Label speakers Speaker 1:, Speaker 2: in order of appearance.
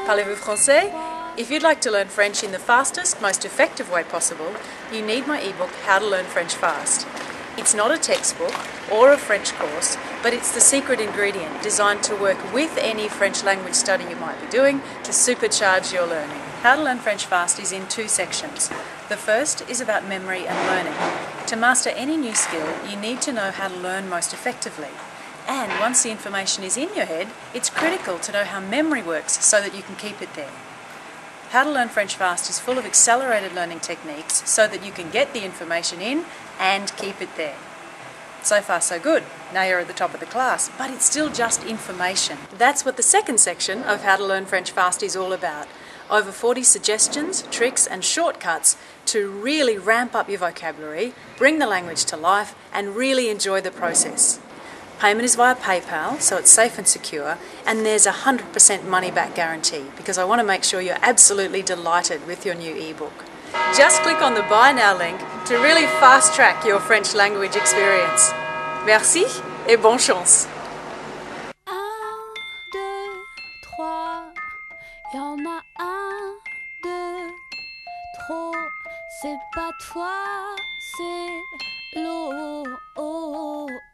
Speaker 1: Parlez-vous français? If you'd like to learn French in the fastest, most effective way possible, you need my ebook, How to Learn French Fast. It's not a textbook or a French course, but it's the secret ingredient designed to work with any French language study you might be doing to supercharge your learning. How to Learn French Fast is in 2 sections. The first is about memory and learning. To master any new skill, you need to know how to learn most effectively. And once the information is in your head, it's critical to know how memory works so that you can keep it there. How to Learn French Fast is full of accelerated learning techniques so that you can get the information in and keep it there. So far so good. Now you're at the top of the class, but it's still just information. That's what the second section of How to Learn French Fast is all about. Over 40 suggestions, tricks and shortcuts to really ramp up your vocabulary, bring the language to life and really enjoy the process. Payment is via PayPal, so it's safe and secure, and there's a 100% money-back guarantee because I want to make sure you're absolutely delighted with your new ebook. Just click on the Buy Now link to really fast-track your French language experience. Merci et bonne chance!
Speaker 2: 1, 2, 3, y en a un, deux, trop, c'est pas toi, c'est l'eau.